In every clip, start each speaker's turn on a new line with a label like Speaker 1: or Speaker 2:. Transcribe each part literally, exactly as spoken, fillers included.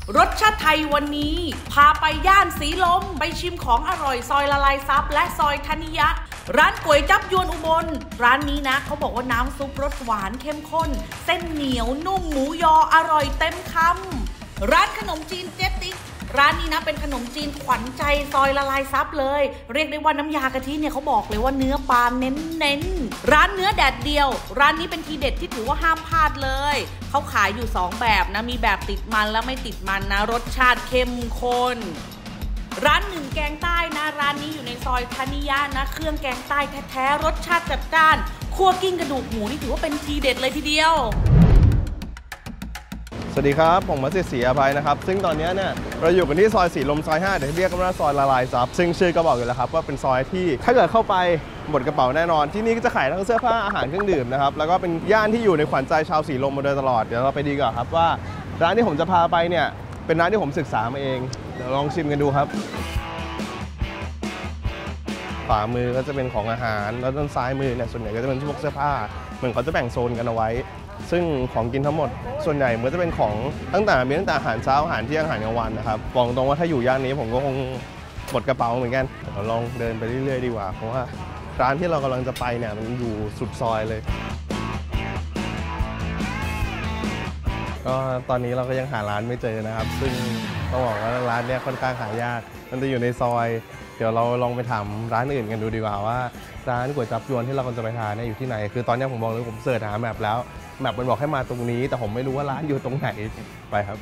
Speaker 1: รสชาติไทยวันนี้พาไปย่านสีลมไปชิมของอร่อยซอยละลายซับและซอยธนิยะร้านก๋วยจั๊บยวนอุบลร้านนี้นะเขาบอกว่าน้ำซุปรสหวานเข้มข้นเส้นเหนียวนุ่มหมูยออร่อยเต็มคำร้านขนมจีนเจ๊ติ๊กร้านนี้นะเป็นขนมจีนขวัญใจซอยละลายซับเลยเรียกได้ว่าน้ำยากะทิเนี่ยเขาบอกเลยว่าเนื้อปลาเน้นๆร้านเนื้อแดดเดียวร้านนี้เป็นทีเด็ดที่ถือว่าห้ามพลาดเลยเขาขายอยู่สองแบบนะมีแบบติดมันและไม่ติดมันนะรสชาติเข้มข้นร้านหนึ่งแกงใต้นะร้านนี้อยู่ในซอยธนิยะนะเครื่องแกงใต้แท้ๆรสชาติจัดจ้านคั่วกิ้งกระดูกหมูนี่ถือว่าเป็นทีเด็ดเลยทีเดียว
Speaker 2: สวัสดีครับผมมัสยิดศรีอภัยนะครับซึ่งตอนนี้เนี่ยเราอยู่กันที่ซอยสีลมซอยห้าเดี๋ยวเรียกกันว่าซอยละลายซับซึ่งชื่อก็บอกอยู่แล้วครับว่าเป็นซอยที่ถ้าเกิดเข้าไปหมดกระเป๋าแน่นอนที่นี่ก็จะขายทั้งเสื้อผ้าอาหารเครื่องดื่มนะครับแล้วก็เป็นย่านที่อยู่ในขวัญใจชาวสีลมมาโดยตลอดเดี๋ยวเราไปดีกว่าครับว่าร้านที่ผมจะพาไปเนี่ยเป็นร้านที่ผมศึกษามาเองเดี๋ยวลองชิมกันดูครับขวามือก็จะเป็นของอาหารแล้วด้านซ้ายมือเนี่ยส่วนใหญ่ก็จะเป็นพวกเสื้อผ้าเหมือนเขาจะแบ่งโซนกันเอาไว้ซึ่งของกินทั้งหมดส่วนใหญ่มันจะเป็นของตั้งแต่มีตั้งแต่อาหารเช้าอาหารเที่ยงอาหารกลางวันนะครับบอกตรงว่าถ้าอยู่ย่านนี้ผมก็คงหมดกระเป๋าเหมือนกันเดี๋ยวลองเดินไปเรื่อยๆดีกว่าเพราะว่าร้านที่เรากำลังจะไปเนี่ยมันอยู่สุดซอยเลยก็ตอนนี้เราก็ยังหาร้านไม่เจอนะครับซึ่งต้องบอกว่าร้านเนี้ยค่อนข้างหายากมันจะอยู่ในซอยเดี๋ยวเราลองไปถามร้านอื่นกันดูดีกว่าว่าร้านก๋วยจั๊บยวนที่เรากำลังจะไปทานเนี่ยอยู่ที่ไหนคือตอนนี้ผมบอกเลยผมเสิร์ชหาแมปแล้วแมปมันบอกให้มาตรงนี้แต่ผมไม่รู้ว่าร้านอยู่ตรงไหนไปครับ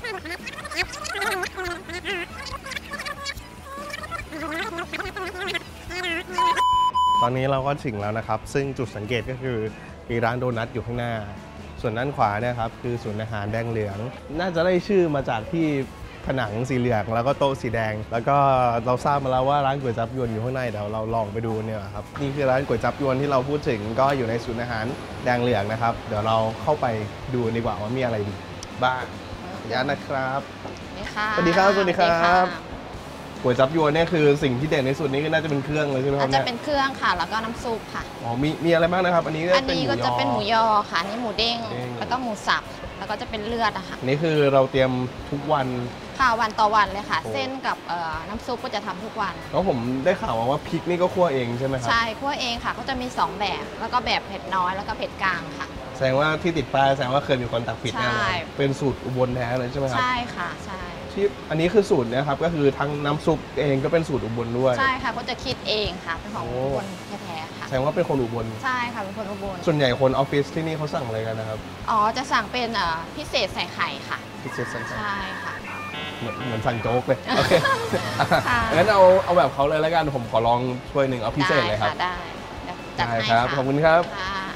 Speaker 2: ตอนนี้เราก็ถึงแล้วนะครับซึ่งจุดสังเกตก็คือมีร้านโดนัทอยู่ข้างหน้าส่วนด้านขวาเนี่ยครับคือศูนย์อาหารแดงเหลืองน่าจะได้ชื่อมาจากที่ผนังสีเหลืองแล้วก็โต๊ะสีแดงแล้วก็เราทราบมาแล้วว่าร้านก๋วยจั๊บยวนอยู่ข้างในเดี๋ยวเราลองไปดูเนี่ยครับนี่คือร้านก๋วยจั๊บยวนที่เราพูดถึงก็อยู่ในศูนย์อาหารแดงเหลืองนะครับเดี๋ยวเราเข้าไปดูดีกว่าว่ามีอะไรบ้างย่านนะครับสวัสดีครับสวัสดีครับก๋วยจั๊บยวนเนี่ยคือสิ่งที่เด่นในสุดนี้ก็น่าจะเป็นเครื่องเลยใช่ไหมครับเนี่ย
Speaker 3: จะเป็นเครื่องค่ะแล้วก็น้ำซุปค่ะ
Speaker 2: อ๋อมีมีอะไรบ้างนะครับอันนี้
Speaker 3: อันนี้ก็จะเป็นหมูยอค่ะนี่หมูเด้งแล้วก็หมูสับแล้วก็จะเป็นเลือดอะค่ะ
Speaker 2: นี่คือเราเตรียมทุกวัน
Speaker 3: ค่ะวันต่อวันเลยค่ะเส้นกับน้ำซุปก็จะทำทุกวัน
Speaker 2: แล้วผมได้ข่าวมาว่าพริกนี่ก็คั่วเองใช่ไหมครับ
Speaker 3: ใช่คั่วเองค่ะก็จะมีสองแบบแล้วก็แบบเผ็ดน้อยแล้วก็เผ็ดกลางค่ะ
Speaker 2: แสดงว่าที่ติดป้ายแสดงว่าเคยมีคนตักผิดแน่เลยเป็นสูตรอุบลแท้เลยใช่ไหมครับ
Speaker 3: ใช่ค่ะใช่
Speaker 2: ที่อันนี้คือสูตรนะครับก็คือทั้งน้ำซุปเองก็เป็นสูตรอุบลด้วย
Speaker 3: ใช่ค่ะก็จะคิดเองค่ะเป็นของอุบลแท้ๆค่ะ
Speaker 2: แสดงว่าเป็นคนอุบล
Speaker 3: ใช่ค่ะเป็นคนอุบล
Speaker 2: ส่วนใหญ่คนออฟฟิศที่นี่เขาสั่งอะไรกันนะครับ
Speaker 3: อ๋อจะสั่งเป็นพิเศษใส่ไข่ค่ะ
Speaker 2: พิเศษใส่ไข่
Speaker 3: ใช่ค่ะ
Speaker 2: เหมือนเหมือนสั่งโจ๊กเลยโอเคงั้นเอาเอาแบบเขาเลยแล้วกันผมขอลองช่วยหนึ่งเอาพิเศษเลยครับ
Speaker 3: ได้
Speaker 2: ได้ครับขอบคุณครับ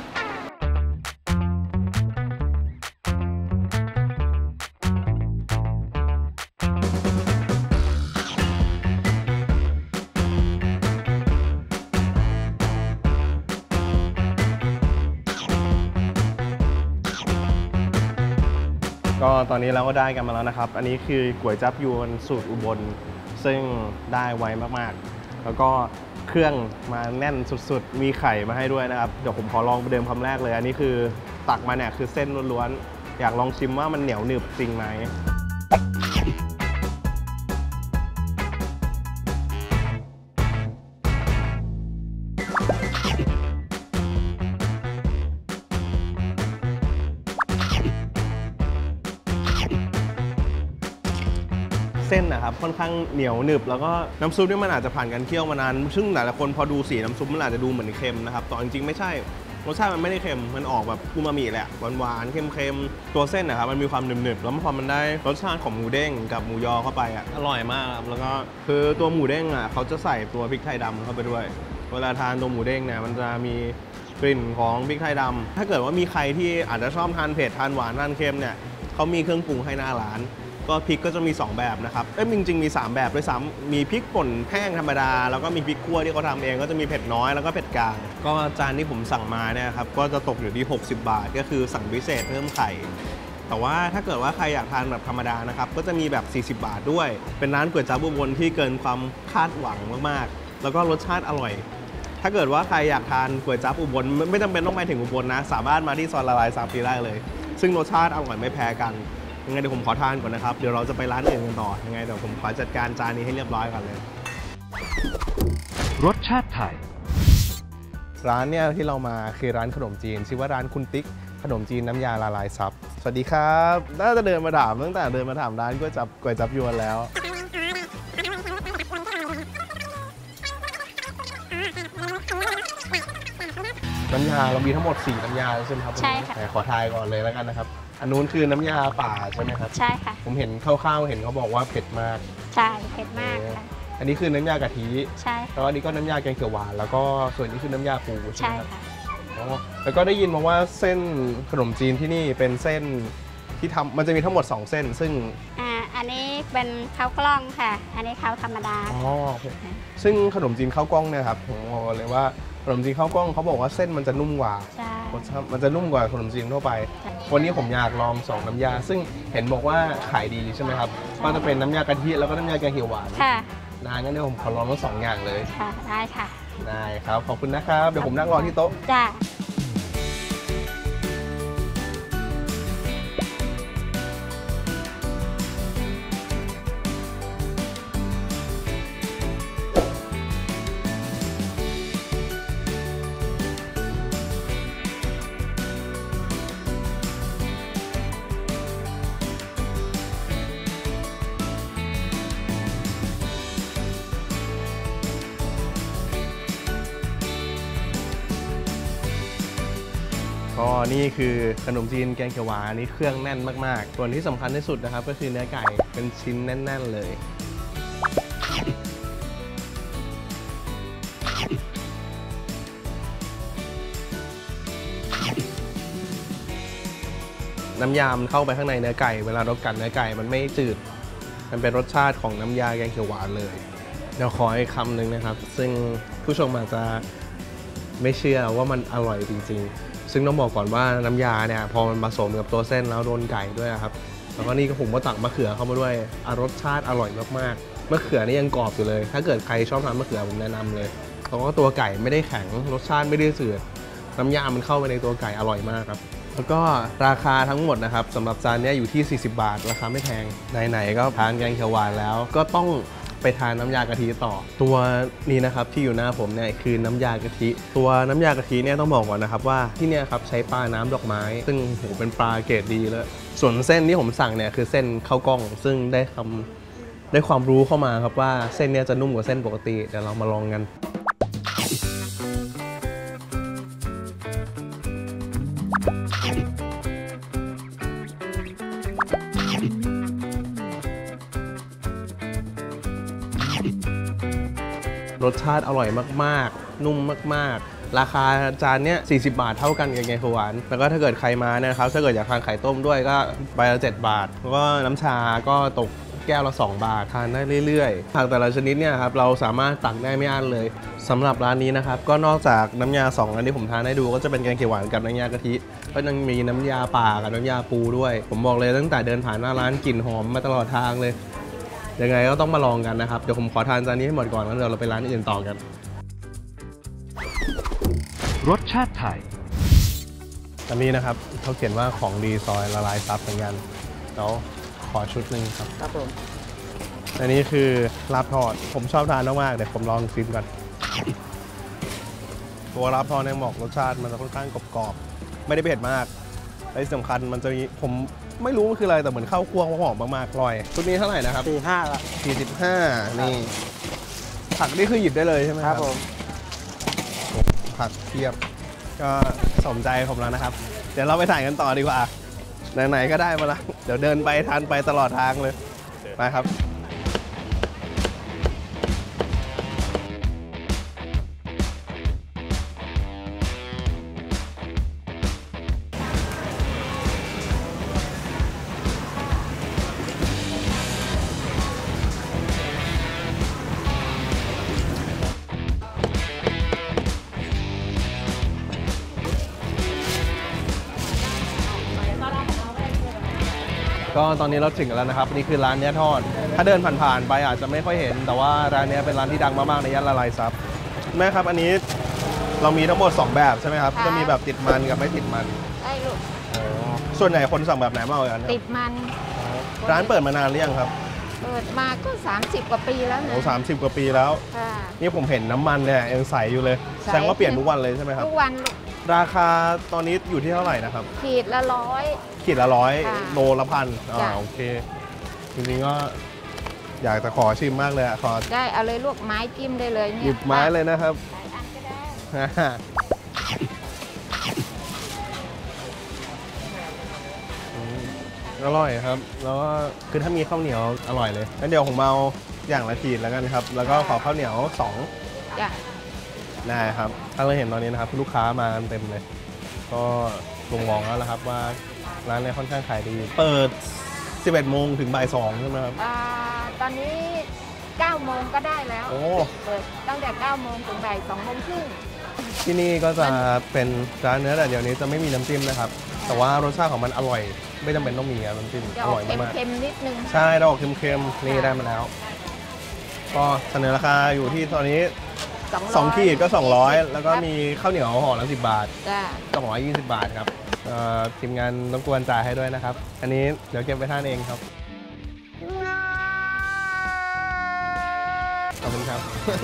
Speaker 2: ก็ตอนนี้เราก็ได้กันมาแล้วนะครับอันนี้คือก๋วยจั๊บยวนสูตรอุบลซึ่งได้ไวมากๆแล้วก็เครื่องมาแน่นสุดๆมีไข่มาให้ด้วยนะครับเดี๋ยวผมขอลองประเดิมคำแรกเลยอันนี้คือตักมาเนี่ยคือเส้นล้วนๆอยากลองชิมว่ามันเหนียวหนึบจริงไหมเส้นนะครับค่อนข้างเหนียวหนึบแล้วก็น้ำซุปนี่มันอาจจะผ่านการเคี่ยวมานานซึ่งหลายๆคนพอดูสีน้ำซุปมันอาจจะดูเหมือนเค็มนะครับแต่จริงๆไม่ใช่รสชาติมันไม่ได้เค็มมันออกแบบอูมามิแหละหวานๆเค็มๆตัวเส้นนะครับมันมีความหนึบๆแล้วพอมันได้รสชาติของหมูเด้งกับหมูยอเข้าไปอ่ะอร่อยมากแล้วก็คือตัวหมูเด้งอ่ะเขาจะใส่ตัวพริกไทยดำเข้าไปด้วยเวลาทานตัวหมูเด้งเนี่ยมันจะมีกลิ่นของพริกไทยดำถ้าเกิดว่ามีใครที่อาจจะชอบทานเผ็ดทานหวานทานเค็มเนี่ยเขามีเครื่องปรุงให้หน้าร้านก็พริกก็จะมีสองแบบนะครับเอ้ยจริงๆมีสามแบบด้วยซ้ำมีพริกป่นแห้งธรรมดาแล้วก็มีพริกคั่วที่เขาทำเองก็จะมีเผ็ดน้อยแล้วก็เผ็ดกลางก็จานที่ผมสั่งมาเนี่ยครับก็จะตกอยู่ที่หกสิบบาทก็คือสั่งพิเศษเพิ่มไข่แต่ว่าถ้าเกิดว่าใครอยากทานแบบธรรมดานะครับก็จะมีแบบสี่สิบบาทด้วยเป็นร้านก๋วยจั๊บอุบลที่เกินความคาดหวังมากๆแล้วก็รสชาติอร่อยถ้าเกิดว่าใครอยากทานก๋วยจั๊บอุบลไม่จำเป็นต้องไปถึงอุบลนะสามารถมาที่ซอยละลายซับได้เลยซึ่งรสชาติอร่อยไม่แพ้กันยังไงเดี๋ยวผมขอทานก่อนนะครับเดี๋ยวเราจะไปร้านอื่นกันต่อยังไงเดี๋ยวผมขอจัดการจานนี้ให้เรียบร้อยก่อนเลย
Speaker 4: รสชาติไทย
Speaker 2: ร้านเนี่ยที่เรามาคือร้านขนมจีนชื่อว่าร้านคุณติ๊กขนมจีนน้ำยาละลายซับสวัสดีครับน่าจะเดินมาถามตั้งแต่เดินมาถามร้านก๋วยจับก๋วยจับยวนแล้วน้ำยาเรามีทั้งหมดสี่น้ำยาใช่ไหมครับ
Speaker 3: ใช่ค่ะ
Speaker 2: ขอทายก่อนเลยแล้วกันนะครับอันนู้นคือน้ำยาป่าใช่ไหมครับ
Speaker 3: ใช่ค่ะ
Speaker 2: ผมเห็นคร่าวๆเห็นเขาบอกว่าเผ็ดมาก
Speaker 3: ใช่เผ็ดมากค่ะ
Speaker 2: อันนี้คือน้ำยากะทิ
Speaker 3: ใช่
Speaker 2: แล้วอันนี้ก็น้ำยาแกงเขียวหวานแล้วก็ส่วนนี้คือน้ำยาปูใช่ไหมครับ
Speaker 3: ใช่ค่ะ
Speaker 2: แล้วก็ได้ยินมาว่าเส้นขนมจีนที่นี่เป็นเส้นที่ทำมันจะมีทั้งหมดสองเส้นซึ่ง
Speaker 3: อ่าอันนี้เป็นข้าวกล้องค่ะอันนี้ข้าวธรรมดา
Speaker 2: อ๋อซึ่งขนมจีนข้าวกล้องเนี่ยครับผมบอกเลยว่าขนมจีนข้าวกล้องเขาบอกว่าเส้นมันจะนุ่มกว่า
Speaker 3: ใช่
Speaker 2: มันจะนุ่มกว่าขนมจีนทั่วไปวันนี้ผมอยากลองสองน้ำยาซึ่งเห็นบอกว่าขายดีใช่ไหมครับก็จะเป็นน้ำยากะทิแล้วก็น้ำยาแกงเขียวหวาน
Speaker 3: ค่ะ
Speaker 2: ได้งั้นเดี๋ยวผมขอลองทั้งสองอย่างเลย
Speaker 3: ค่ะได้ค่ะ
Speaker 2: ได้ครับขอบคุณนะครับเดี๋ยวผมนั่งรอที่โต๊ะ
Speaker 3: จ้า
Speaker 2: ก็นี่คือขนมจีนแกงเขียวหวานอันนี้เครื่องแน่นมากๆส่วนที่สำคัญที่สุดนะครับก็คือเนื้อไก่เป็นชิ้นแน่นๆเลยน้ำยามันเข้าไปข้างในเนื้อไก่เวลาเรากัดเนื้อไก่มันไม่จืดมันเป็นรสชาติของน้ำยาแกงเขียวหวานเลยเดี๋ยวขออีกคำหนึ่งนะครับซึ่งผู้ชมอาจจะไม่เชื่อว่ามันอร่อยจริงๆซึ่งต้องบอกก่อนว่าน้ำยาเนี่ยพอมันผสมกับตัวเส้นแล้วโดนไก่ด้วยครับแล้วก็นี่ก็ผมก็ตักมะเขือเข้ามาด้วยรสชาติอร่อยมากๆมะเขือนี่ยังกรอบอยู่เลยถ้าเกิดใครชอบทานมะเขือผมแนะนำเลยเพราะว่าตัวไก่ไม่ได้แข็งรสชาติไม่ได้เสือน้ำยามันเข้าไปในตัวไก่อร่อยมากครับแล้วก็ราคาทั้งหมดนะครับสำหรับจานนี้อยู่ที่สี่สิบบาทราคาไม่แพงไหนๆก็ทานแกงเขียวหวานแล้วก็ต้องไปทานน้ำยากะทิต่อตัวนี้นะครับที่อยู่หน้าผมเนี่ยคือน้ำยากะทิตัวน้ำยากะทิเนี่ยต้องบอกก่อนนะครับว่าที่เนี่ยครับใช้ปลาน้ำดอกไม้ซึ่งโหเป็นปลาเกรดดีเลยส่วนเส้นที่ผมสั่งเนี่ยคือเส้นข้าวกล้องซึ่งได้คำได้ความรู้เข้ามาครับว่าเส้นเนี่ยจะนุ่มกว่าเส้นปกติเดี๋ยวเรามาลองกันรสชาติอร่อยมากๆนุ่มมากๆราคาจานเนี้ยสี่สิบบาทเท่ากันกับแกงเขียวหวานแล้วก็ถ้าเกิดใครมาเนี่ยครับถ้าเกิดอยากทานไข่ต้มด้วยก็ใบละเจ็ดบาทแล้วก็น้ำชาก็ตกแก้วละสองบาททานได้เรื่อยๆผักแต่ละชนิดเนี่ยครับเราสามารถตักได้ไม่อั้นเลยสำหรับร้านนี้นะครับก็นอกจากน้ำยาสองอันที่ผมทานให้ดูก็จะเป็นแกงเขียวหวานกับน้ำยากะทิก็ยังมีน้ำยาป่ากับน้ำยาปูด้วยผมบอกเลยตั้งแต่เดินผ่านหน้าร้านกลิ่นหอมมาตลอดทางเลยยังไงก็ต้องมาลองกันนะครับเดี๋ยวผมขอทานจานนี้ให้หมดก่อนแล้วเดี๋ยวเราไปร้านอื่นต่อกัน
Speaker 4: รสชาติไทย
Speaker 2: อันนี้นะครับเขาเขียนว่าของดีซอยละลายซับเหมือนกันแล้วขอชุดหนึ่งครับ
Speaker 3: ครับผม
Speaker 2: อันนี้คือลาบทอดผมชอบทานมากๆเดี๋ยวผมลองชิมกันตัวลาบทอดเนี่ยบอกรสชาติมันจะค่อนข้างกรอบๆไม่ได้เผ็ดมากและที่สำคัญมันจะมีผมไม่รู้มันคืออะไรแต่เหมือนข้าวคั่วหอมมากๆอร่อยชุดนี้เท่าไหร่นะครับ
Speaker 5: สี่ห้าละ
Speaker 2: สี่สิบห้านี่ผักนี่คือหยิบได้เลยใช่ไหมครับ
Speaker 5: ผม
Speaker 2: ผักเทียบก็สมใจผมแล้วนะครับเดี๋ยวเราไปถ่ายกันต่อดีกว่าไหนๆก็ได้มาละเดี๋ยวเดินไปทานไปตลอดทางเลยไปครับ ก็ตอนนี้เราถึงแล้วนะครับนี่คือร้านเนื้อทอดถ้าเดินผ่านๆไปอาจจะไม่ค่อยเห็นแต่ว่าร้านนี้เป็นร้านที่ดังมากๆในย่านละลายซับแม่ครับอันนี้เรามีทั้งหมดสองแบบใช่ไหมครับจะมีแบบติดมันกับไม่ติดมัน
Speaker 3: ใช่ลูก
Speaker 2: ส่วนใหญ่คนสั่งแบบไหนมากกว่ากัน
Speaker 3: ติดมัน
Speaker 2: อร้านเปิดมานานหรือยังครับ
Speaker 3: เปิดมาก็สามสิบกว่าปีแล้วนะ
Speaker 2: โอ้สามสิบกว่าปีแล้ว
Speaker 3: ค่ะ
Speaker 2: นี่ผมเห็นน้ำมันเนี่ยยังใสอยู่เลย
Speaker 3: ใส
Speaker 2: แสดงว่าเปลี่ยนทุกวันเลยใช่ไหมครับ
Speaker 3: ทุกวันลูก
Speaker 2: ราคาตอนนี้อยู่ที่เท่าไหร่นะครับ
Speaker 3: ขีดละร้อย
Speaker 2: ขีดละร้อย
Speaker 3: ค่ะ
Speaker 2: โลละพันอ่า
Speaker 3: จ้ะ
Speaker 2: โอเค จริงๆก็อยากจะขอชิมมากเลยอะขอ
Speaker 3: ได้เอาเลยลวกไม้จิ้มได้เลยเนี่ย
Speaker 2: หยิบไม้เลยนะครับ
Speaker 3: หลายอันก็ได้
Speaker 2: อืมอร่อยครับ แล้วก็คือถ้ามีข้าวเหนียวอร่อยเลยงั้นเดี๋ยวผมเอาอย่างละขีดแล้วกันครับ แล้วก็ขอข้าวเหนียวสอง
Speaker 3: จ้ะ
Speaker 2: ได้ครับ ถ้าเราเห็นตอนนี้นะครับลูกค้ามากันเต็มเลย ก็ลงมองแล้วละครับว่าร้านเนี้ค่อนข้างขายดี เปิด สิบเอ็ดโมงถึงบ่ายสองใช่ไหมครับ
Speaker 3: อ่าตอนนี้เก้าโมงก็ได้แล้ว
Speaker 2: โอ้
Speaker 3: เปิดตั้งแต่เก้าโมงถึงบ่ายสองโมงครึ่ง
Speaker 2: ที่นี่ก็จะเป็นร้านเนื้อแต่เดี๋ยวนี้จะไม่มีน้ำจิ้มนะครับ แต่ว่ารสชาติของมันอร่อย ไม่จำเป็นต้องมีครับน้ำจิ้ม
Speaker 3: จะ
Speaker 2: อ
Speaker 3: ออ
Speaker 2: ร่
Speaker 3: ก
Speaker 2: อยมาก
Speaker 3: เค็มๆนิดนึง
Speaker 2: ๆใช่ดอกเค็มๆนี่ได้มาแล้ว ก็เสนอราคาอยู่ที่ตอนนี้สองขีดก็สองร้อยแล้วก็มีข้าวเหนียวห่อละสิบบาท
Speaker 3: จ้ะ
Speaker 2: สองร้อยยี่สิบบาทครับเอ่อทีมงานรบกวนจ่ายให้ด้วยนะครับ อันนี้เดี๋ยวเก็บไปทานเองครับ ขอบคุณครับ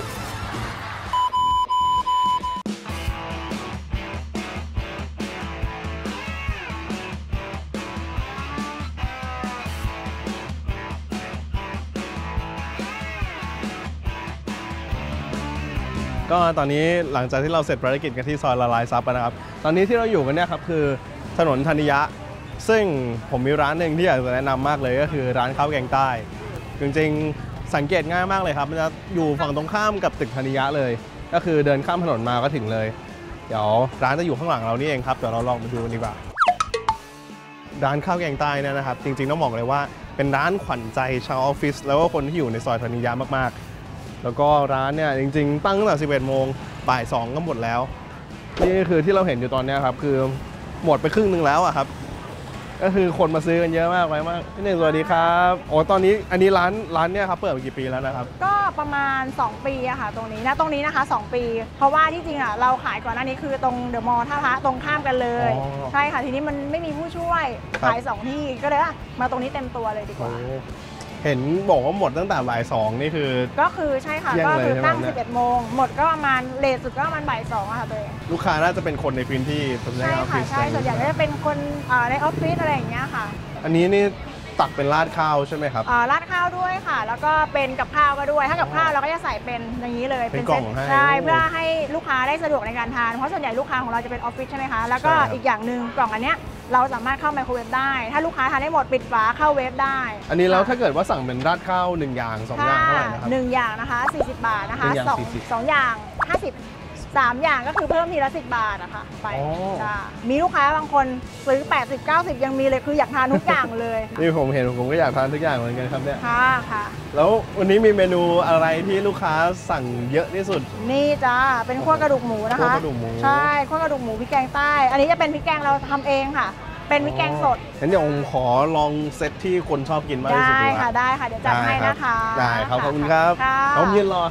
Speaker 2: ก็ตอนนี้หลังจากที่เราเสร็จภารกิจกันที่ซอยละลายซับนะครับ ตอนนี้ที่เราอยู่กันเนี่ยครับคือถนนธนิยะ ซึ่งผมมีร้านหนึ่งที่อยากจะแนะนำมากเลยก็คือร้านข้าวแกงใต้ จริงๆสังเกตง่ายมากเลยครับมันจะอยู่ฝั่งตรงข้ามกับตึกธนิยะเลย ก็คือเดินข้ามถนนมาก็ถึงเลย เดี๋ยวร้านจะอยู่ข้างหลังเรานี่เองครับเดี๋ยวเราลองไปดูกันดีกว่า ร้านข้าวแกงใต้เนี่ยนะครับจริงๆต้องบอกเลยว่าเป็นร้านขวัญใจชาวออฟฟิศแล้วก็คนที่อยู่ในซอยธนิยะมากๆแล้วก็ร้านเนี่ยจริงๆตั้งตั้งแต่สิบเอ็ดโมงบ่ายสองก็หมดแล้วนี่คือที่เราเห็นอยู่ตอนนี้ครับคือหมดไปครึ่งหนึ่งแล้วอะครับก็คือคนมาซื้อกันเยอะมากเลยมากพี่หนึ่งสวัสดีครับโอ้ตอนนี้อันนี้ร้านร้านเนี่ยครับเปิดมากี่ปีแล้วนะครับ
Speaker 5: ก็ประมาณ สอง ปีอะค่ะตรงนี้นะตรงนี้นะคะ สอง ปี เพราะว่าที่จริงอะเราขายก่อนหน้านี้คือตรงเดอะมอลล์ท่าพระตรงข้ามกันเลย
Speaker 2: อ๋อ
Speaker 5: ใช่ค่ะทีนี้มันไม่มีผู้ช่วย
Speaker 2: ครับ
Speaker 5: ขายสองที่ก็เลยว่ามาตรงนี้เต็มตัวเลยดีกว่า
Speaker 2: โอ้เห็นบอกว่าหมดตั้งแต่บ่ายสองนี่คือ
Speaker 5: ก็คือใช่ค่ะ
Speaker 2: เที่ยง
Speaker 5: ก็
Speaker 2: เลย
Speaker 5: คือ
Speaker 2: ใช่ไหม
Speaker 5: ตั้ง
Speaker 2: เนี่ย
Speaker 5: สิบเอ็ดโมงหมดก็ประมาณเลทสุดก็ประมาณบ่ายสองอะค่ะตัวเอง
Speaker 2: ลูกค้าน่าจะเป็นคนในพื้นที่ส่วนใหญ่
Speaker 5: ใช่
Speaker 2: ออฟ
Speaker 5: ค่ะ
Speaker 2: ฟิศ
Speaker 5: ใช่ส่วนใหญ่ก็จะเป็นคนอ่าในออฟฟิศอะไรอย่างเงี้ยค่ะ
Speaker 2: อันนี้นี่ตักเป็นราดข้าวใช่ไหมครับ
Speaker 5: อ่าราดข้าวด้วยค่ะ แล้วก็เป็นกับข้าวก็ด้วยถ้ากับข้าวเราก็จะใส่เป็นอย่างนี้เลย
Speaker 2: เป็นกล่อง
Speaker 5: ซ็ต
Speaker 2: ให้
Speaker 5: ใช่
Speaker 2: โอ้
Speaker 5: เพื่อให้ลูกค้าได้สะดวกในการทานเพราะส่วนใหญ่ลูกค้าของเราจะเป็นออฟฟิศใช่ไหมคะแล้วก็
Speaker 2: ใช่ครับ
Speaker 5: อีกอย่างหนึ่งกล่องอันเนี้ยเราสามารถเข้าไมโครเวฟได้ ถ้าลูกค้าทานได้หมดปิดฝาเข้าเวฟได้
Speaker 2: อันนี้แล้ว
Speaker 5: ค่ะ
Speaker 2: ถ้าเกิดว่าสั่งเป็นราดข้าวหนึ่งอย่างสองอย่างเท่าไหร่นะครับ
Speaker 5: หนึ่งอย่างนะคะสี่สิบบาทนะคะ
Speaker 2: หนึ่งอย่าง
Speaker 5: สอง
Speaker 2: สี่สิบ
Speaker 5: สองอย่างห้าสิบสามอย่างก็คือเพิ่มทีละสิบบาทนะคะไป
Speaker 2: อ๋อ
Speaker 5: จ้ะมีลูกค้าบางคนซื้อแปดสิบ เก้าสิบยังมีเลยคืออยากทานทุกอย่างเลย
Speaker 2: นี่ผมเห็นผมก็อยากทานทุกอย่างเหมือนกันครับเนี่ย
Speaker 5: ค่ะค่ะ
Speaker 2: แล้ววันนี้มีเมนูอะไรที่ลูกค้าสั่งเยอะที่สุด
Speaker 5: นี่จ้าเป็นขั้วกระดูกหมูนะคะ
Speaker 2: คั่วกระดูกหมู
Speaker 5: ใช่ขั้วกระดูกหมูพริกแกงใต้ อันนี้จะเป็นพริกแกงเราทำเองค่ะ เป็นพริกแกงสด
Speaker 2: งั้นเดี๋ยวผมขอลองเซตที่คนชอบกินมากที่สุด
Speaker 5: ได้
Speaker 2: ดีกว่า
Speaker 5: ค่ะได้ค่ะเดี๋ยวจัดให้นะคะ
Speaker 2: ได้ครับขอบคุณครับ
Speaker 5: ค่ะ
Speaker 2: ผมยืนรอ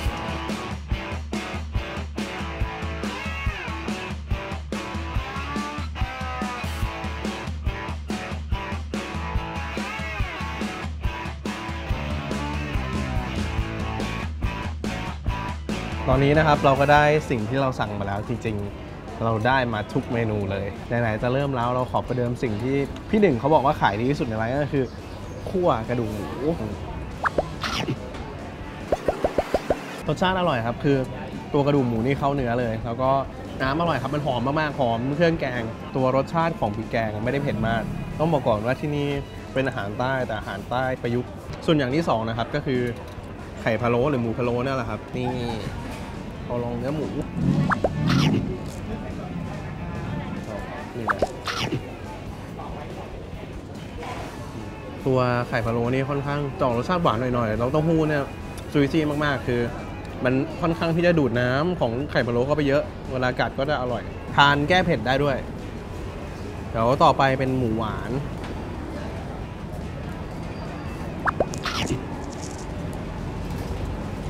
Speaker 2: ตอนนี้นะครับเราก็ได้สิ่งที่เราสั่งมาแล้วจริงๆ เราได้มาทุกเมนูเลยไหนๆจะเริ่มแล้วเราขอประเดิมสิ่งที่พี่หนึ่งเขาบอกว่าขายดีที่สุดในร้านก็คือคั่วกระดูกหมูรสชาติอร่อยครับคือตัวกระดูกหมูนี่เข้าเนื้อเลย แล้วก็น้ำอร่อยครับมันหอมมากๆหอมเครื่องแกง ตัวรสชาติของพริกแกงไม่ได้เผ็ดมากต้องบอกก่อนว่าที่นี่เป็นอาหารใต้แต่อาหารใต้ประยุกต์ส่วนอย่างที่สองนะครับก็คือไข่พะโล้หรือหมูพะโล้นี่แหละครับนี่เอาลองเนื้อหมูนี่นะตัวไข่พะโล้นี่ค่อนข้างจะออกรสชาติหวานหน่อยๆแล้วเต้าหู้เนี่ยซุยซี่มากๆคือมันค่อนข้างที่จะดูดน้ำของไข่พะโล้เข้าไปเยอะเวลากัดก็จะอร่อยทานแก้เผ็ดได้ด้วยเดี๋ยวต่อไปเป็นหมูหวาน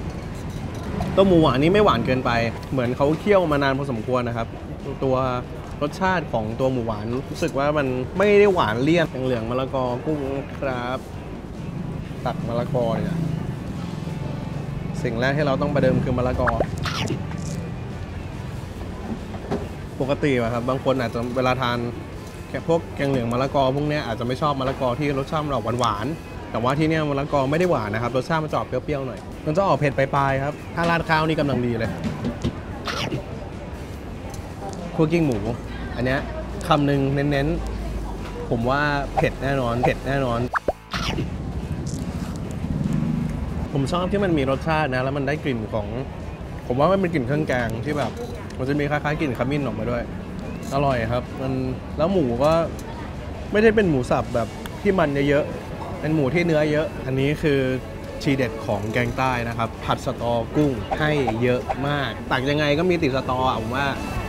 Speaker 2: ตัวหมูหวานนี้ไม่หวานเกินไปเหมือนเขาเคี่ยวมานานพอสมควรนะครับตัวรสชาติของตัวหมูหวานรู้สึกว่ามันไม่ได้หวานเลี่ยนเหลืองมะละกอกุ้งครับตักมะละกอเนี่ยสิ่งแรกที่เราต้องประเดิมคือมะละกอปกติอะครับบางคนอาจจะเวลาทานแค่พวกแกงเหลืองมะละกอพวกนี้อาจจะไม่ชอบมะละกอที่รสชาติมันออกหวานๆแต่ว่าที่นี่มะละกอไม่ได้หวานนะครับรสชาติมันจะออกเปรี้ยวๆหน่อยมันจะออกเผ็ดปลายๆครับถ้าราดข้าวนี่กำลังดีเลยคั่วกิ้งหมูอันเนี้ยคำหนึ่งเน้นๆผมว่าเผ็ดแน่นอนเผ็ดแน่นอนผมชอบที่มันมีรสชาตินะแล้วมันได้กลิ่นของผมว่ามันเป็นกลิ่นเครื่องแกงที่แบบมันจะมีคล้ายๆกลิ่นขมิ้นออกมาด้วยอร่อยครับมันแล้วหมูก็ไม่ได้เป็นหมูสับแบบที่มันเยอะๆเป็นหมูที่เนื้อเยอะอันนี้คือทีเด็ดของแกงใต้นะครับผัดสตอกุ้งให้เยอะมากตักยังไงก็มีติดสตอผมว่า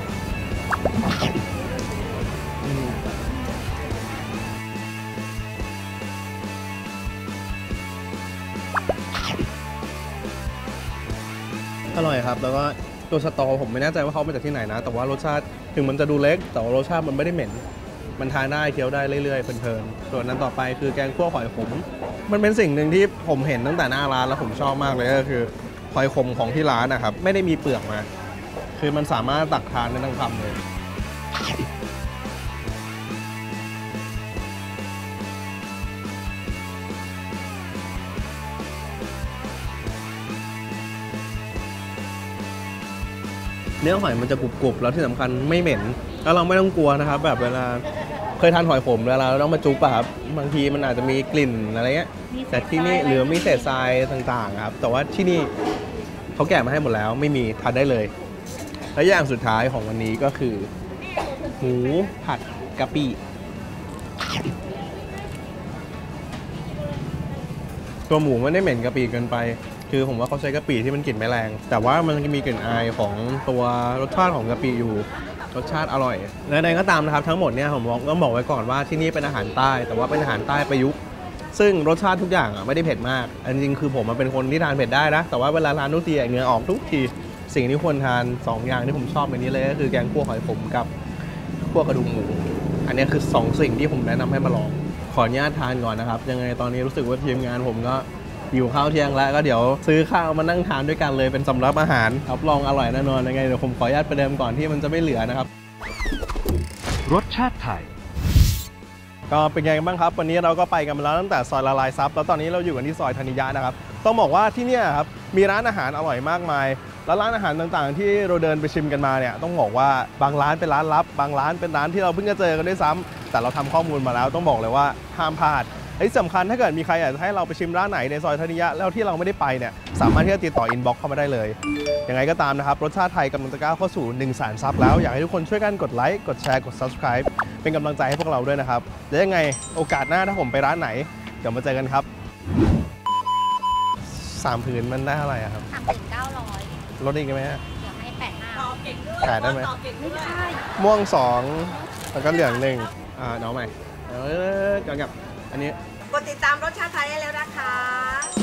Speaker 2: อร่อยครับแล้วก็ตัวสตอผมไม่แน่ใจว่าเขามาจากที่ไหนนะแต่ว่ารสชาติถึงมันจะดูเล็กแต่ว่ารสชาติมันไม่ได้เหม็นมันทานได้เคี้ยวได้เรื่อยๆเพลินๆส่วนนั้นต่อไปคือแกงคั่วหอยขมมันเป็นสิ่งหนึ่งที่ผมเห็นตั้งแต่หน้าร้านแล้วผมชอบมากเลยก็คือหอยขมของที่ร้านนะครับไม่ได้มีเปลือกมาคือมันสามารถตักทานได้ทั้งคำเลยเนื้อหอยมันจะกรุบๆแล้วที่สำคัญไม่เหม็นแล้วเราไม่ต้องกลัวนะครับแบบเวลาเคยทานหอยขมเวลาเราต้องมาจุ๊บอะครับบางทีมันอาจจะมีกลิ่นอะไรเงี้ยแต่ที่นี่หรือมีเศษทรายต่างๆครับแต่ว่าที่นี่เขาแกะมาให้หมดแล้วไม่มีทานได้เลยและอย่างสุดท้ายของวันนี้ก็คือหมูผัดกะปิตัวหมูไม่ได้เหม็นกะปิเกินไปคือผมว่าเขาใช้กะปิที่มันกลิ่นไม่แรงแต่ว่ามันมีกลิ่นอายของตัวรสชาติของกะปิอยู่รสชาติอร่อยและใดก็ตามนะครับทั้งหมดเนี่ยผมต้องบอกไว้ก่อนว่าที่นี่เป็นอาหารใต้แต่ว่าเป็นอาหารใต้ประยุกต์ซึ่งรสชาติทุกอย่างอ่ะไม่ได้เผ็ดมากจริงๆคือผมเป็นคนที่ทานเผ็ดได้นะแต่ว่าเวลาทานทุกทีเหงื่อออกทุกทีสิ่งที่ควรทานสองอย่างที่ผมชอบแบบนี้เลยก็คือแกงคั่วหอยขมกับคั่วกระดูกหมูอันนี้คือสองสิ่งที่ผมแนะนำให้มาลองขออนุญาตทานก่อนนะครับยังไงตอนนี้รู้สึกว่าทีมงานผมก็อยู่ข้าวเที่ยงแล้วก็เดี๋ยวซื้อข้าวมานั่งทานด้วยกันเลยเป็นสำรับอาหารรับรองอร่อยแน่นอนยังไงเดี๋ยวผมขออนุญาตประเดิมก่อนที่มันจะไม่เหลือนะครับ
Speaker 4: รสชาติไทย
Speaker 2: ก็เป็นไงบ้างครับวันนี้เราก็ไปกันมาแล้วตั้งแต่ซอยละลายซับแล้วตอนนี้เราอยู่กันที่ซอยธนิยะนะครับต้องบอกว่าที่นี่ครับมีร้านอาหารอร่อยมากมายแล้วร้านอาหารต่างๆที่เราเดินไปชิมกันมาเนี่ยต้องบอกว่าบางร้านเป็นร้านลับบางร้านเป็นร้านที่เราเพิ่งจะเจอกันด้วยซ้ำแต่เราทำข้อมูลมาแล้วต้องบอกเลยว่าห้ามพลาดไอ้สำคัญถ้าเกิดมีใครอยากจะให้เราไปชิมร้านไหนในซอยธนิยะแล้วที่เราไม่ได้ไปเนี่ยสามารถที่จะติดต่ออินบ็อกซ์เข้ามาได้เลยยังไงก็ตามนะครับรสชาติไทยกำลังจะก้าวเข้าสู่หนึ่งแสนซับแล้วอยากให้ทุกคนช่วยกันกดไลค์กดแชร์กด ซับสไครบ์ เป็นกำลังใจให้พวกเราด้วยนะครับแล้วยังไงโอกาสหน้าถ้าผมไปร้านไหนเดี๋ยวมาเจอกันครับสามผืนมันได้เท่าไหร่ครับ
Speaker 3: สามถึงเก้าร้อย
Speaker 2: ลดอีกไหมฮะ
Speaker 3: เดี๋ยวให้แปดห้า
Speaker 2: แปดได้ไหม
Speaker 3: ไม่ใช่
Speaker 2: ม่วงสองแล้วก็เหลืองหนึ่งอ่าน้องใหม่เออกับอันนี้
Speaker 6: กดติดตามรสชาติไทยได้แล้วนะคะ